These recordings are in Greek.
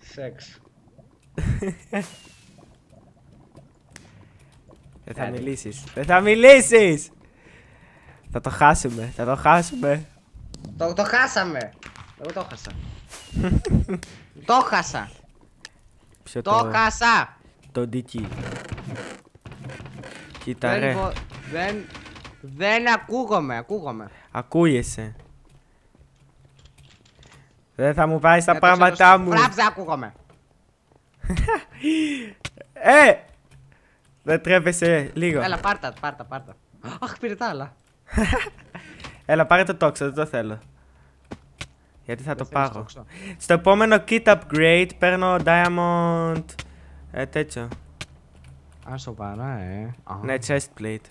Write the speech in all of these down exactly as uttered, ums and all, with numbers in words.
Σεξ. Δεν θα μιλήσεις. Δεν θα μιλήσεις! Θα το χάσουμε. Θα το χάσουμε. Το, το χάσαμε. Εγώ το χάσα. Το χάσα. Ποιο Το χάσα. Το ντίκι. Κοίτα ρε. Δεν, δεν, δεν ακούγομαι, ακούγομαι. Ακούγεσαι. Δεν θα μου πάει στα πράγματά μου. Φράψε, ακούγομαι. Ε! Δεν τρέπεσαι λίγο. Έλα, πάρτα, πάρτα, πάρτα. Αχ, πήρε τα άλλα. Έλα, πάρε το τόξο, δεν το θέλω. Γιατί θα το πάρω. Στο επόμενο kit upgrade παίρνω diamond. Ε, τέτοιο. Α, σοβαρά, ε. Ναι, chestplate.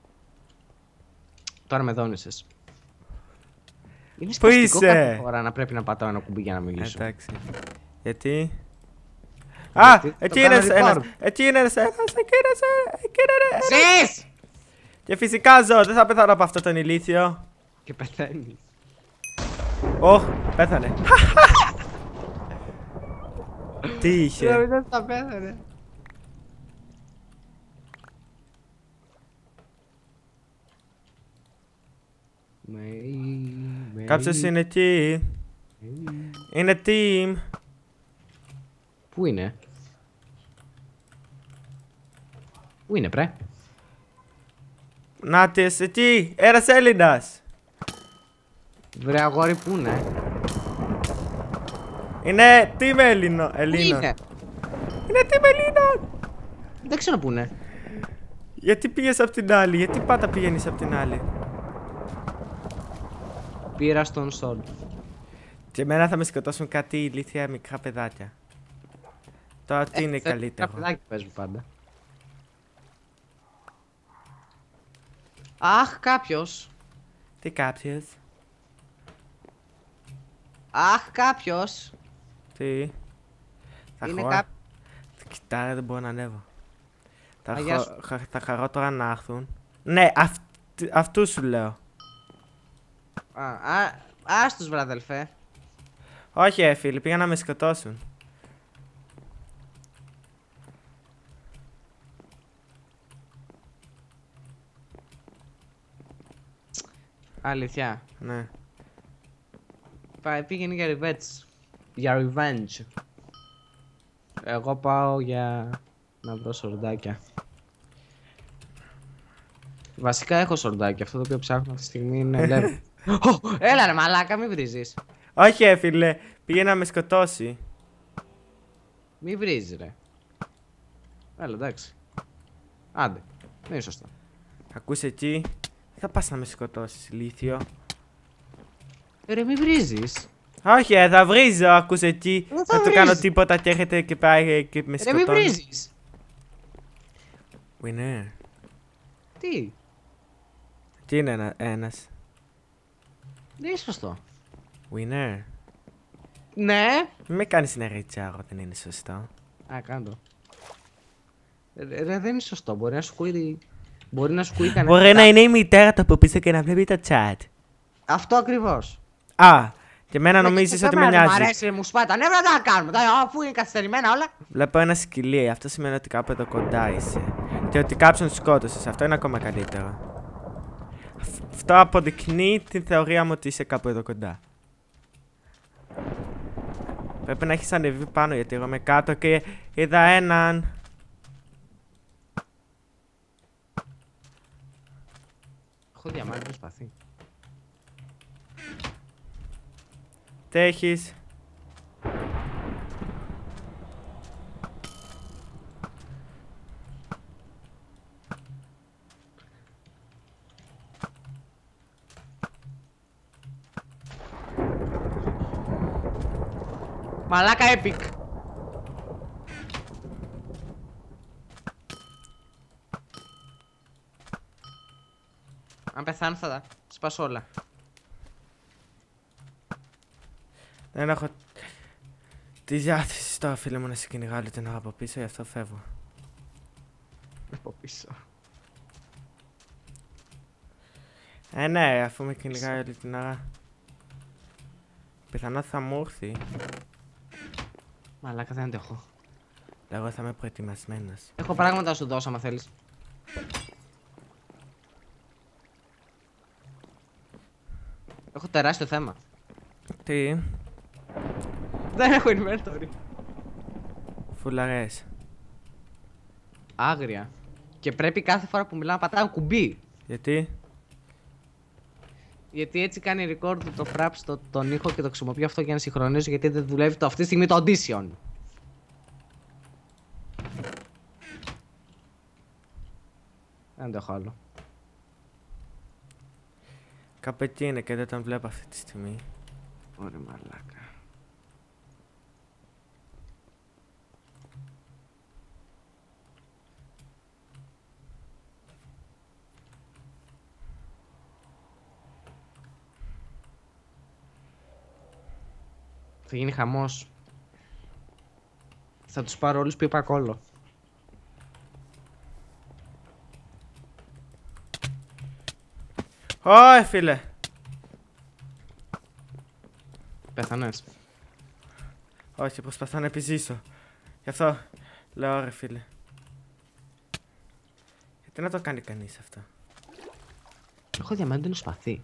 Τώρα με δόνησες. Είναι Πού είσαι? κάθε φορά να πρέπει να πατάω ένα κουμπί για να μιλήσω. Εντάξει. Γιατί? Α! Γιατί Εκεί το είναι κάνω ένας! record. Εκεί είναι ένας! Εκεί είναι ένας! Ζεις! Και φυσικά ζω! Δεν θα πεθάνω από αυτό τον ηλίθιο. Και πεθαίνεις. Ωχ! Πέθανε! Τι είχε? Δεν θα πέθανε. Κάποιος είναι εκεί. Είναι team. Πού είναι? Πού είναι, πρέ? Νάτιες εκεί! Ένας Έλληνας! Βρε αγόρι, πού είναι? Είναι team Έλληνο. Πού Ελλήνων. είναι? Είναι team Ελλήνων! Δεν ξέρω πού είναι. Γιατί πήγες απ' την άλλη? Γιατί πάντα πηγαίνεις απ' την άλλη? Πήρα στον Σόλ. Και εμένα θα με σκοτώσουν κάτι ηλίθια μικρά παιδάκια. Τώρα τι είναι καλύτερο? Τα παιδάκια παίζουν πάντα. Αχ, κάποιος. Τι κάποιος? Αχ, κάποιος. Τι? Θα Είναι χω... κάποιος. Κοιτά, δεν μπορώ να ανέβω. Θα, Α, γεια χω... σου. χα... θα χαρώ τώρα να έρθουν. Ναι, αυ... αυτού σου λέω. Α, α, άστος βρε αδελφέ. Όχι, ε, φίλοι, πήγαν να με σκοτώσουν. Αλήθεια. Ναι. Πάει, πήγαινε για revenge. Για revenge. Εγώ πάω για να βρω σορντάκια. Βασικά έχω σορντάκια. Αυτό το οποίο ψάχνω αυτή τη στιγμή είναι level. Oh, έλα ρε μαλάκα, μην βρίζεις. Όχι, ε, φίλε, πήγε να με σκοτώσει. Μη βρίζεις ρε. Έλα, εντάξει. Άντε, δεν είναι σωστό. Ακούς εκεί, δεν θα πας να με σκοτώσεις, ηλίθιο. Ρε, μη βρίζεις. Όχι, ε, θα βρίζω, ακούς εκεί. Δεν θα Δεν του βρίζεις. κάνω τίποτα και έρχεται και πάει και με Ρε, μη σκοτώνει. βρίζεις. Winner. Τι, Τι είναι ένα, ένας. δεν είναι σωστό. Winner. Ναι. Μην με κάνεις να ριτσάρω, δεν είναι σωστό. Α, κάντο. Ρε, ρε, δεν είναι σωστό. Μπορεί να σου ακούει. Μπορεί να σου ακούει κανένα. Μπορεί να είναι η μητέρα του από πίσω και να βλέπει το chat. Αυτό ακριβώς. Α, και εμένα νομίζεις ότι με Μ' νοιάζει. αρέσει, μου σπάει τα νεύρα, δεν τα κάνουμε. Τα- Αφού είναι καθυστερημένα όλα. Βλέπω ένα σκυλί, αυτό σημαίνει ότι κάπου εδώ κοντά είσαι. Και ότι κάποιον σκότωσες, αυτό είναι ακόμα καλύτερο. Αυ- Αυτό αποδεικνύει την θεωρία μου ότι είσαι κάπου εδώ κοντά. Πρέπει να έχεις ανεβεί πάνω γιατί εγώ είμαι κάτω και είδα έναν. Έχω διαμάντι με σπαθί. Τι έχεις? Μαλάκα epic. Αν πεθάνω θα τα σπάσω όλα. Δεν έχω τη διάθεση τώρα, φίλε μου, να σε κυνηγάω όλη την ώρα από πίσω, γι' αυτό φεύγω. Από πίσω. Ε, ναι, αφού με κυνηγάει όλη την ώρα. Πιθανά θα μου έρθει. Μαλάκα δεν αντέχω. Εγώ θα είμαι προετοιμασμένος. Έχω πράγματα να σου δώσω άμα θέλεις. Έχω τεράστιο θέμα. Τι, Δεν έχω inventory. φουλαρές. Άγρια. Και πρέπει κάθε φορά που μιλάω να πατάω κουμπί. Γιατί, Γιατί έτσι κάνει record το fraps το, τον ήχο και το χρησιμοποιώ αυτό για να συγχρονίζω, γιατί δεν δουλεύει το, αυτή τη στιγμή το audition. Δεν το έχω άλλο. κάπου εκεί είναι και δεν τον βλέπω αυτή τη στιγμή. Ωραία μαλάκα. Θα γίνει χαμός. Θα τους πάρω όλους πίπα κόλλο. Ωε φίλε! Πέθανες. Όχι, προσπαθώ να επιζήσω. Γι' αυτό λέω ρε φίλε. Γιατί να το κάνει κανείς αυτό. Έχω διαμάντινο σπαθί.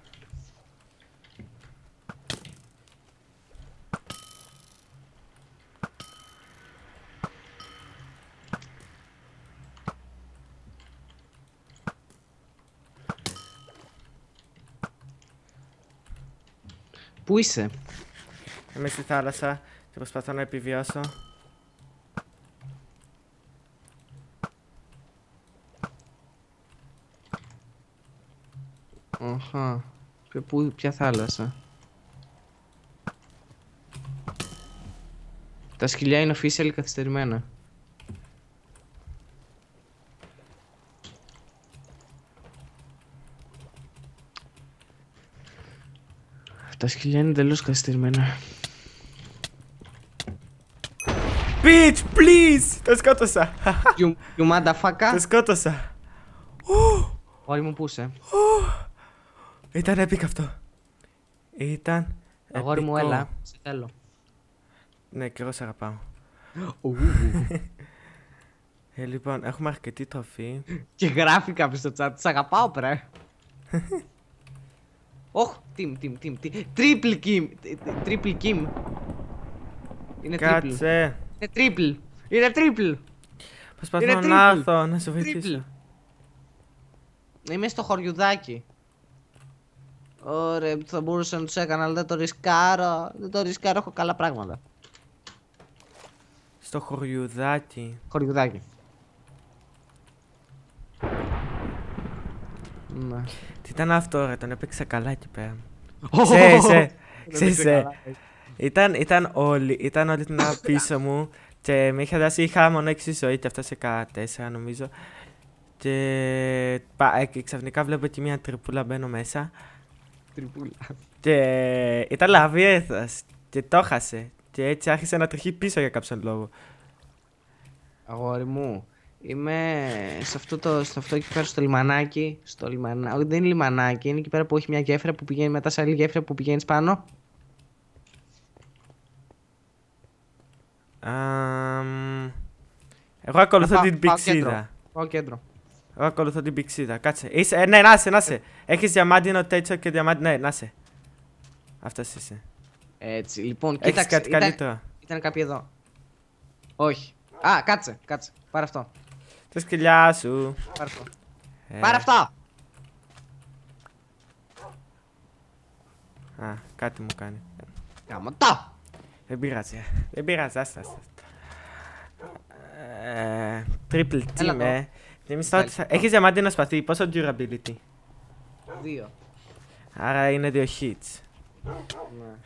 Πού είσαι? Είμαι στη θάλασσα και προσπαθώ να επιβιώσω. Αχα. Ποια, πού, ποια θάλασσα? Τα σκυλιά είναι official καθυστερημένα. Τα σκυλιά είναι τελείως καθυστερημένα. Bitch, please! Το σκότωσα! You, you motherfucker. Το σκότωσα! Όλοι μου πού είσαι? Ήταν epic αυτό. Ήταν Αγόρι μου, επικό. έλα. Σε θέλω. Ναι, και εγώ σε αγαπάω. Ε, λοιπόν, έχουμε αρκετή τροφή. Και γράφει κάποιος στο chat. Σ' αγαπάω, πρε. Ωχ, team, team, team, team. Triple Kim. Triple Kim. Είναι triple. Κάτσε. Είναι triple. Είναι triple. Προσπαθώ Είναι να triple. έρθω, να σε βοηθήσω. Είμαι στο χωριουδάκι. Ωραία, θα μπορούσα να τους έκανα, αλλά δεν το ρισκάρω. Δεν το ρισκάρω, έχω καλά πράγματα. Στο χωριουδάκι. Χωριουδάκι. Ναι. Τι ήταν αυτό, ρε, τον έπαιξα καλά εκεί πέρα. Ξέρεις, ξέρεις, ήταν, ήταν όλοι, ήταν όλοι την ώρα πίσω μου και με είχε δώσει, είχα μόνο έξι ζωή και αυτό σε τέσσερα νομίζω. Και, πα, και ξαφνικά βλέπω εκεί μια τρυπούλα, μπαίνω μέσα. Τρυπούλα. Και ήταν λαβίεθας και το χάσε. Και έτσι άρχισε να τρέχει πίσω για κάποιον λόγο. Αγόρι μου, είμαι σε αυτό, το, σε αυτό εκεί πέρα στο λιμανάκι. Στο λιμανάκι. Όχι, δεν είναι λιμανάκι, είναι εκεί πέρα που έχει μια γέφυρα που πηγαίνει μετά σε άλλη γέφυρα που πηγαίνει πάνω. Um, εγώ ακολουθώ πάω- την πάω πηξίδα. κέντρο. Πάω κέντρο. Εγώ ακολουθώ την πηξίδα. Κάτσε. Είσαι, ε, ναι, να είσαι, να είσαι. Έχεις διαμάντινο τέτοιο και διαμάντινο. Ναι, να είσαι. Αυτός είσαι. Έτσι, λοιπόν, Έχεις κοίταξε. κάτι Ήταν, καλύτερο. ήταν κάποιοι εδώ. Όχι. Α, κάτσε, κάτσε. Πάρε αυτό. Τα σκυλιά σου. Πάρε αυτό. Ε, Πάρε αυτό! Α, κάτι μου κάνει. Καμωτά! Δεν πειράζει. Δεν πειράζει, άστα, άστα. Ε, Triple Έλα team, εδώ. ε. Εμείς τώρα τι θα- Έχεις διαμάντινο σπαθί. Πόσο durability? Δύο. Άρα είναι δύο hits. Ναι.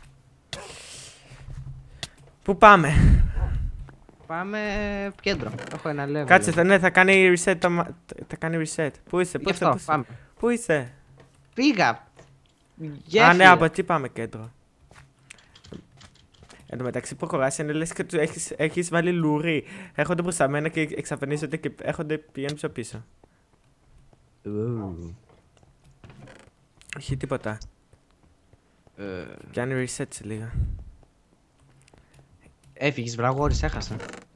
Πού πάμε? Πάμε κέντρο. Έχω ένα level. Κάτσε, θα, ναι, θα κάνει reset το μα- Θα κάνει reset. Πού είσαι, πού Γι' είσαι, αυτό, πού είσαι? πάμε. Πού είσαι? Πήγα. Α, Γέφυρα. ναι, από εκεί πάμε κέντρο. Εν τω μεταξύ προχωράς, είναι λες και του έχεις, έχεις βάλει λουρί. Έρχονται προς τα μένα και εξαφανίζονται και έρχονται πηγαίνουν πίσω πίσω. Ου. Όχι τίποτα. Ε, Κάνει reset σε λίγα. Έφυγες βραγόρης, έχασα.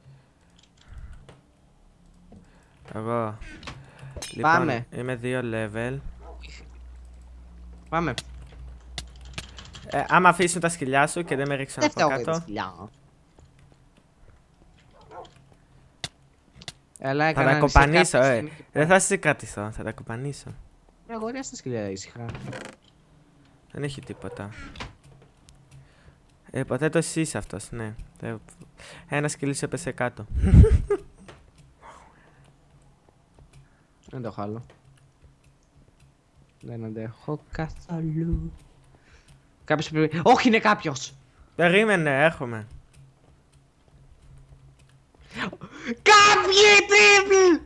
Εγώ. Πάμε. Λοιπόν, είμαι δύο level. Πάμε. Ε, άμα αφήσουν τα σκυλιά σου και δεν με ρίξουν Δεν από φταίω εγώ για τα κάτω. σκυλιά. Έλα, Θα έκανα τα νησί κοπανίσω, κάποιος ε. είναι εκεί Δεν πέρα. θα σε κρατηθώ, θα τα κοπανίσω. Ρε αγόρια στα σκυλιά ήσυχα. Δεν έχει τίποτα. Ε, ποτέ το εσύ είσαι αυτός, ναι. Ε, Ένα σκυλί σου έπεσε κάτω. Δεν το έχω άλλο. Δεν αντέχω καθόλου. Κάποιος πρέπει... Όχι, είναι κάποιος! Περίμενε, έρχομαι. Κάποιοι τύποι!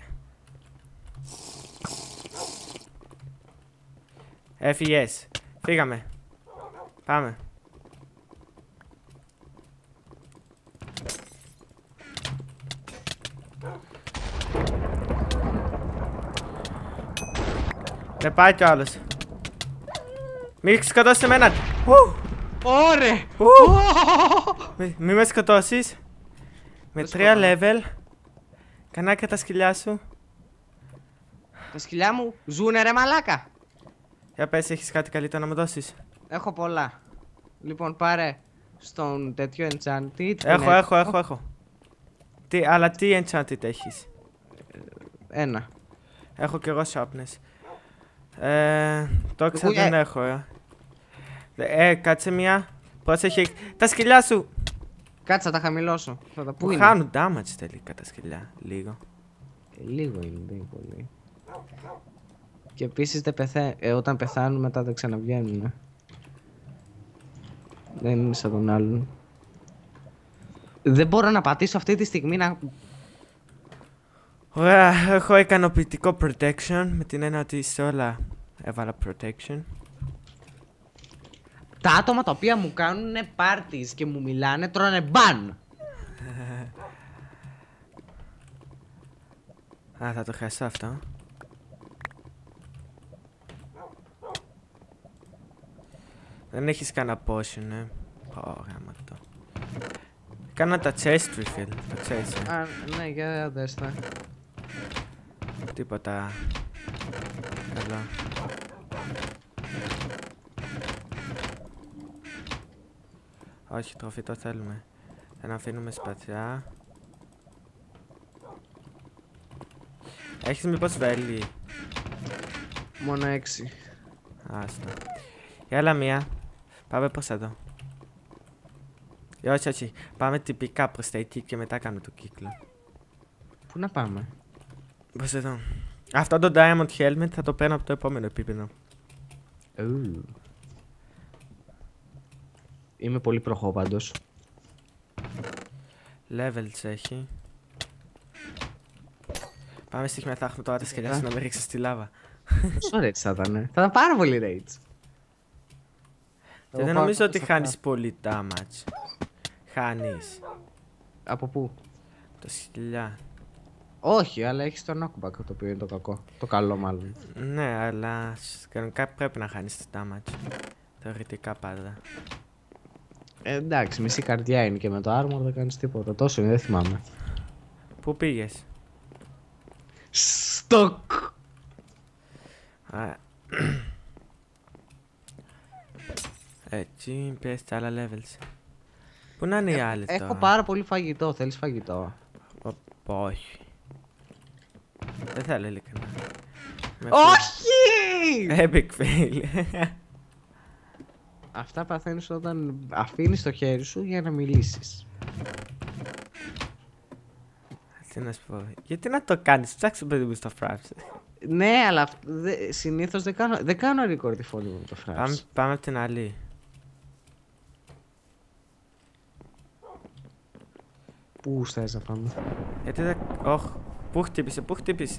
Έφυγες. Φύγαμε. Πάμε. Δεν πάει κι ο άλλος. Μη σκοτώσεις εμένα. Ωρε! Μη, μη με σκοτώσεις. Με Δεν τρία σκοτώνω. level. Κανά και τα σκυλιά σου. Τα σκυλιά μου ζουνε ρε μαλάκα! Για πες, έχεις κάτι καλύτερο να μου δώσεις. Έχω πολλά. Λοιπόν, πάρε στον τέτοιο enchanted. Έχω, έχω, έχω, έχω. Τι, αλλά τι enchanted έχεις. Ένα. Έχω κι εγώ sharpness. Ε, τόξα Εγώ, δεν ε. έχω, ε. Ε, κάτσε μια. Πρόσεχε. Τα σκυλιά σου! Κάτσε, θα τα χαμηλώσω. Θα τα πού Που είναι? χάνουν damage τελικά τα σκυλιά. Λίγο. Ε, λίγο είναι, δεν είναι πολύ. Και επίσης δεν πεθα... ε, όταν πεθάνουν μετά δεν ξαναβγαίνουν. Ε. Δεν είναι σαν τον άλλον. Δεν μπορώ να πατήσω αυτή τη στιγμή να... Ωραία, έχω ικανοποιητικό protection. Με την έννοια ότι σε όλα έβαλα protection. Τα άτομα τα οποία μου κάνουν parties και μου μιλάνε τρώνε μπαν. Α, θα το χάσω αυτό. Δεν έχεις κανένα potion, ε. Ωραία, μα το. Κάνα τα chest refill, το ξέρεις, ε. Α, ναι, για δες τα. Τίποτα. Καλά. Όχι, τροφή το θέλουμε. Δεν αφήνουμε σπαθιά. Έχεις μήπως βέλη? Μόνο έξι. Άστο. Για άλλα μία. Πάμε προς εδώ. Ε, όχι, όχι. Πάμε τυπικά προς τα εκεί και μετά κάνουμε το κύκλο. Πού να πάμε? Προς εδώ. Αυτό το diamond helmet θα το παίρνω από το επόμενο επίπεδο. Ου. Είμαι πολύ προχώ πάντως. Levels έχει. Πάμε στιγμή θα έχουμε τώρα τα σκελιά σου να με ρίξεις στη λάβα. Πόσο rage θα ήταν? Θα ήταν πάρα πολύ rage. Και δεν νομίζω ότι χάνεις πολύ damage. Χάνεις. Από πού? Το σκυλιά. Όχι, αλλά έχεις το knockback το οποίο είναι το κακό. Το καλό μάλλον. Ναι, αλλά σ- κανονικά πρέπει να χάνεις damage. Θεωρητικά πάντα. Ε, εντάξει, μισή καρδιά είναι και με το armor δεν κάνεις τίποτα. Τόσο είναι, δεν θυμάμαι. Πού πήγες? Στοκ! Α, έτσι, πες τα άλλα levels. Πού να είναι οι άλλοι τώρα? Έχω πάρα πολύ φαγητό. Θέλεις φαγητό? Ο- Όχι. Δεν θέλω ειλικρινά. Με Όχι! φου- Epic fail. Αυτά παθαίνεις όταν αφήνεις το χέρι σου για να μιλήσεις. Τι να σου πω. Γιατί να το κάνεις, ψάξε το παιδί μου στο fraps. Ναι, αλλά αυ- δε, συνήθως δεν κάνω, δεν κάνω record τη φωνή μου με το fraps. Πάμε, πάμε από την άλλη. Πού θες να πάμε? Γιατί δεν... Όχ, πού χτύπησε, πού χτύπησε.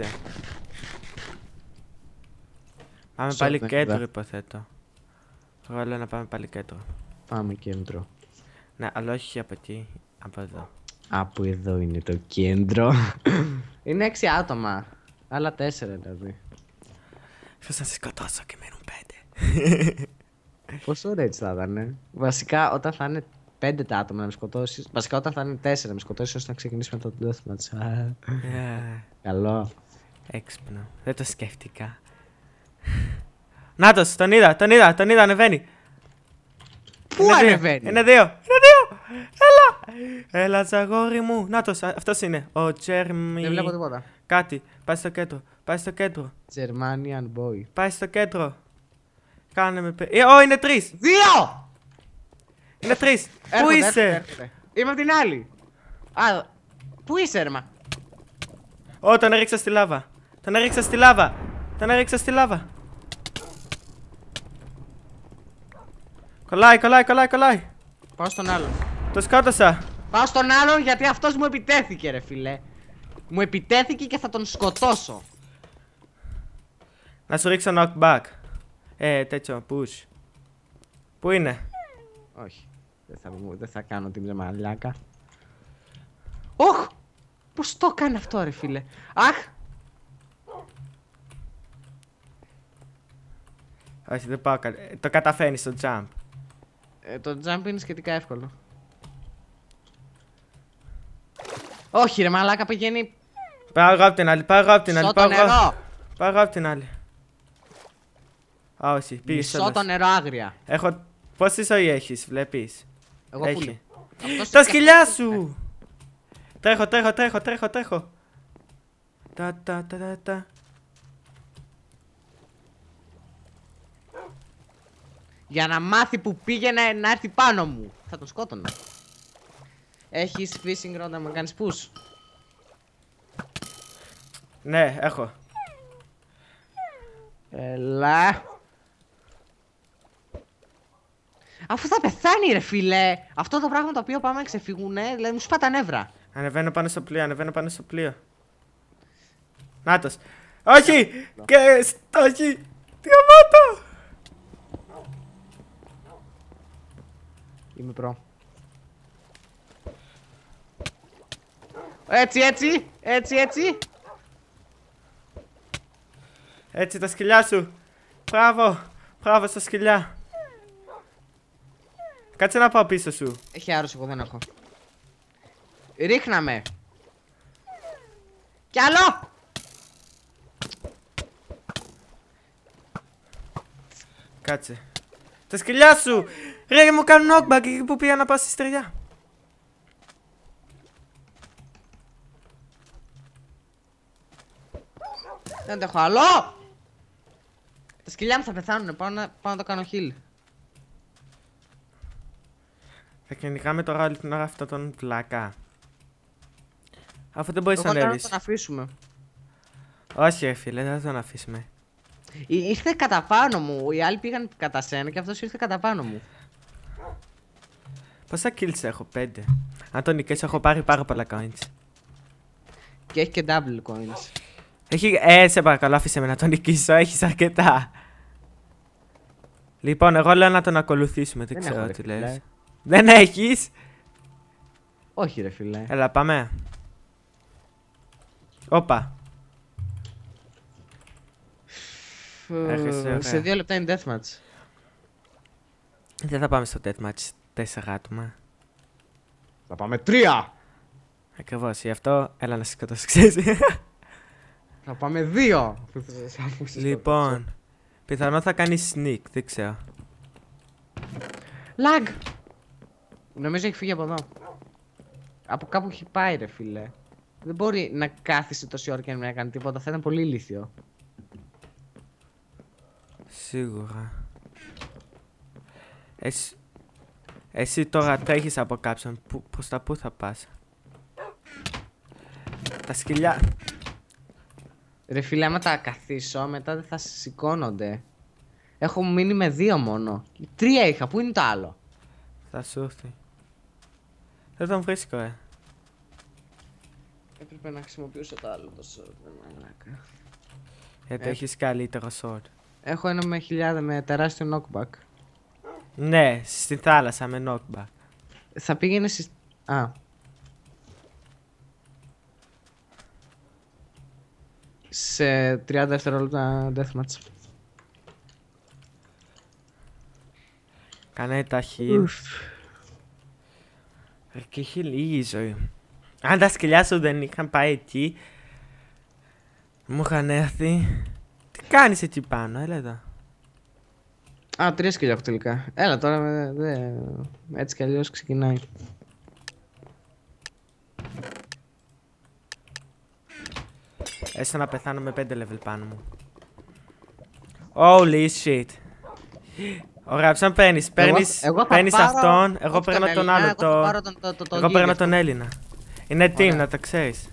Πάμε Στο πάλι δεν κέντρο είδα. υποθέτω. Εγώ λέω να πάμε πάλι κέντρο. Πάμε κέντρο. Ναι, αλλά όχι από εκεί, από εδώ. Από εδώ είναι το κέντρο. Είναι έξι άτομα. Άλλα τέσσερα δηλαδή. Ίσως να σε σκοτώσω και μένουν πέντε. Πόσο rage θα ήταν? Βασικά όταν θα είναι πέντε τα άτομα να με σκοτώσεις. Βασικά όταν θα είναι τέσσερα να με σκοτώσεις ώστε να ξεκινήσουμε το deathmatch. Yeah. Καλό. Έξυπνο. Δεν το σκέφτηκα. Νάτος, τον είδα, τον είδα, τον είδα, ανεβαίνει. Πού Είναι δύο, ανεβαίνει? Είναι δύο, είναι δύο. Έλα. Έλα, τζαγόρι μου. Νάτος, αυτός είναι. Ο Τζέρμι. Δεν βλέπω τίποτα. Κάτι. Πάει στο κέντρο. Πάει στο κέντρο. Germanian boy. Πάει στο κέντρο. Κάνε με. Ε, Ω, είναι τρεις. Δύο! Είναι τρεις. Πού Έρχονται, έρχονται, είσαι? έρχονται. Είμαι απ' την άλλη. Α, πού είσαι, Έρμα? Ω, τον έριξα στη λάβα. Τον έριξα στη λάβα. Τον έριξα στη λάβα. Κολλάει, κολλάει, κολλάει, κολλάει. Πάω στον άλλον. Το σκότωσα. Πάω στον άλλον γιατί αυτός μου επιτέθηκε, ρε φίλε. Μου επιτέθηκε και θα τον σκοτώσω. Να σου ρίξω knockback. Ε, τέτοιο, push. Πού είναι? Όχι. Δεν θα, δεν θα κάνω την μαλάκα. Όχ! Πώς το έκανε αυτό, ρε φίλε. Αχ! Όχι, δεν πάω καλά. Το καταφέρνεις στο jump. Ε, το jump είναι σχετικά εύκολο. Όχι, ρε μαλάκα, πηγαίνει Πάω εγώ απ' την άλλη, πάω εγώ απ' την άλλη. στο Πάω το εγώ, νερό. πάω εγώ απ' την άλλη. Α, όχι, πήγες Μισό το νερό άγρια. Έχω. Πόση ζωή έχεις, βλέπεις? Εγώ Έχει. πουλί. Αυτός Τα είναι σκυλιά και- σου! Τρέχω, τρέχω, τρέχω, τρέχω, τρέχω. Τα, τα, τα, τα, τα. Για να μάθει που πήγαινε να έρθει πάνω μου. Θα τον σκότωνα. Έχεις fishing rod να με κάνεις push? Ναι, έχω. Έλα. Αφού θα πεθάνει, ρε φίλε. Αυτό το πράγμα το οποίο πάμε να ξεφύγουνε, δηλαδή μου σπά τα νεύρα. Ανεβαίνω πάνω στο πλοίο, ανεβαίνω πάνω στο πλοίο. Νάτος. Όχι! Και στόχι! Τι γαμώτο! Είμαι προ. Έτσι, έτσι, έτσι, έτσι. Έτσι τα σκυλιά σου. Μπράβο. Μπράβο στα σκυλιά. Κάτσε να πάω πίσω σου. Έχει άρρωση, εγώ δεν έχω. Ρίχναμε. Κι άλλο. Κάτσε. Τα σκυλιά σου! Ρε, μου κάνουν knockback εκεί που πήγα να πάω στη στεριά. Δεν αντέχω άλλο. Τα σκυλιά μου θα πεθάνουνε, πάω να, πάω να το κάνω heal. Θα κυνηγάμε τώρα όλη την ώρα αυτόν τον πλάκα. Αφού δεν μπορείς Εγώ να λέω να ανέβεις. τον αφήσουμε. Όχι, ρε φίλε, δεν θα τον αφήσουμε. Ή- Ήρθε κατά πάνω μου, οι άλλοι πήγαν κατά σένα και αυτός ήρθε κατά πάνω μου. Πόσα kills έχω, πέντε. Αν τον νικήσω, έχω πάρει πάρα πολλά coins. Και έχει και double coins. Έχει. Ε, σε παρακαλώ, άφησε με να τον νικήσω, έχεις αρκετά. Λοιπόν, εγώ λέω να τον ακολουθήσουμε, δεν, Δεν ξέρω έχω, ρε τι φίλε. λες. Δεν έχεις! Όχι ρε φίλε. Έλα, πάμε. Όπα. Έρχεσαι, ωραία. Σε δύο λεπτά είναι deathmatch. Δεν θα πάμε στο deathmatch τέσσερα άτομα. Θα πάμε τρία! Ακριβώς, γι' αυτό έλα να σε σκοτώσω, ξέρεις. Θα πάμε δύο! Αφού σε Λοιπόν, πιθανό θα κάνει sneak, δεν ξέρω. Lag! Νομίζω έχει φύγει από εδώ. Από κάπου έχει πάει ρε φίλε. Δεν μπορεί να κάθισε τόση ώρα και να μην κάνει τίποτα, θα ήταν πολύ ηλίθιο. Σίγουρα. Εσύ, εσύ τώρα τρέχεις από κάποιον. Πού- Προς τα πού θα πας? Τα σκυλιά. Ρε φίλε, άμα τα καθίσω μετά δεν θα σηκώνονται. Έχω μείνει με δύο μόνο. Τρία είχα, πού είναι το άλλο? Θα σου έρθει. Δεν τον βρίσκω, ε. Έπρεπε να χρησιμοποιήσω το άλλο το sword, δεν μαλάκα. Γιατί Ε. έχεις καλύτερο sword. Έχω ένα με χιλιάδε με τεράστιο knockback. Ναι, στη θάλασσα με knockback. Θα πήγαινε στις... Α. Σε τριάντα δευτερόλεπτα deathmatch. Κάνε τα heal. Και έχει λίγη ζωή. Αν τα σκυλιά σου δεν είχαν πάει εκεί, μου είχαν έρθει. Τι κάνεις εκεί πάνω, έλα εδώ. Α, τρία σκυλιά έχω τελικά. Έλα τώρα, δε, δε, έτσι κι αλλιώς ξεκινάει. Έστω να πεθάνω με πέντε level πάνω μου. Holy shit. Ωραία, ποιον παίρνεις, παίρνεις, παίρνεις αυτόν, εγώ παίρνω τον άλλο, το... εγώ παίρνω τον Έλληνα. Είναι team, να το ξέρεις.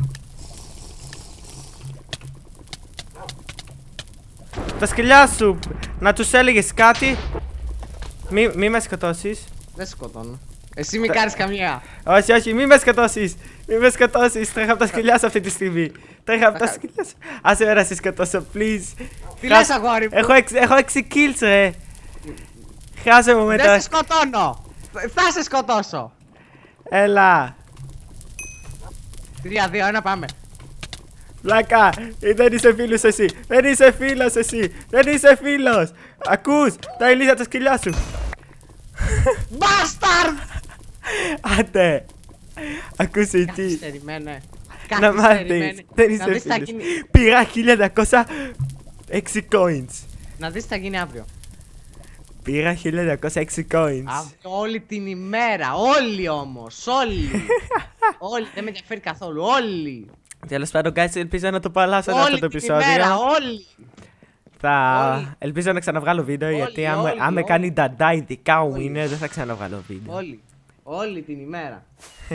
Τα σκυλιά σου, να τους έλεγες κάτι. Μη, μη με σκοτώσεις. Δεν σκοτώνω. Εσύ μη κάνεις καμία. Όχι, όχι, μη με σκοτώσεις. Μη με σκοτώσεις, τρέχα από τα σκυλιά σου αυτή τη στιγμή. Τρέχα από τα σκυλιά σου. Άσε με να σε σκοτώσω, please. Τι λες αγόρι μου. Έχω έξι kills ρε. Χάσε μου μετά. Δεν σε σκοτώνω. Θα σε σκοτώσω. Έλα. Τρία, δύο, ένα, πάμε. Βλάκα, δεν είσαι φίλος εσύ. Δεν είσαι φίλος εσύ. Δεν είσαι φίλος. Ακούς, τα ηλίθια τα σκυλιά σου. Μπάσταρντ! Άντε. Ακούς εκεί. Καθυστερημένε. Να μάθεις. Δεν είσαι φίλος. Πήρα χίλια διακόσια έξι coins. Να δεις τι θα γίνει αύριο. Πήρα χίλια διακόσια έξι coins. Αύριο όλη την ημέρα. Όλοι όμως. Όλοι. Όλοι. Δεν με ενδιαφέρει καθόλου. Όλοι. Τέλος πάντων, guys, ελπίζω να το παλάσατε αυτό το επεισόδιο. Όλη την ημέρα. Όλοι. Θα... Όλοι. Ελπίζω να ξαναβγάλω βίντεο, Όλοι, γιατί αν, όλοι, αν με όλοι. κάνει νταντά ειδικά Όλοι. μου είναι, δεν θα ξαναβγάλω βίντεο. Όλοι. Όλη την ημέρα.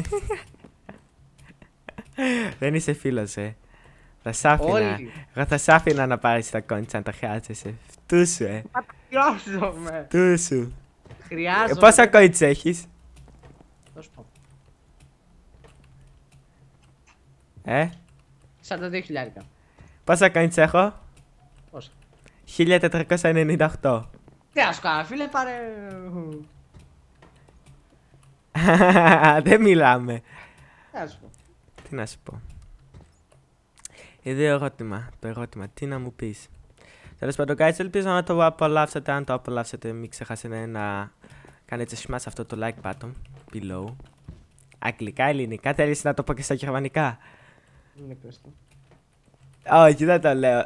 Δεν είσαι φίλος, ε. Θα σ' άφηνα. Όλοι. Εγώ θα σ' άφηνα να πάρεις τα coins αν τα χρειάζεσαι. Φτού σου, ε. Χρειάζομαι. Φτού σου. Ε, Χρειάζομαι. πόσα coins έχεις? Θα σου πω. Ε. σαράντα δύο χιλιάρικα. Πόσα coins έχω? Πόσα. χίλια τετρακόσια ενενήντα οκτώ. Τι να σου κάνω, φίλε, πάρε. Δεν μιλάμε. Τι να σου πω. Τι να σου πω. Είδε ερώτημα. Το ερώτημα. Τι να μου πεις. Τέλος πάντων, guys, ελπίζω να το απολαύσατε. Αν το απολαύσατε, μην ξεχάσετε να κάνετε smash αυτό το like button below. Αγγλικά, ελληνικά, θέλεις να το πω και στα γερμανικά? Είναι κρυστό. Όχι, δεν το λέω.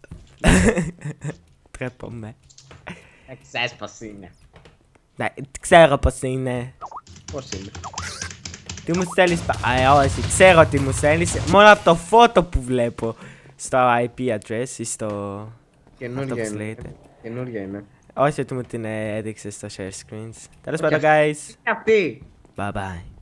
Τρέπομαι. Ε, ξέρεις πως είναι. Ναι, ξέρω πως είναι. Πώς είναι. Τι μου στέλνεις πα... Α, όχι, ξέρω τι μου στέλνεις. Μόνο από το φώτο που βλέπω στο άι πι address ή στο... Καινούργια είναι. Καινούργια είναι. Όχι ότι μου την έδειξε στο share screens. Τέλος πάντων, guys. Και αυτή. Bye bye.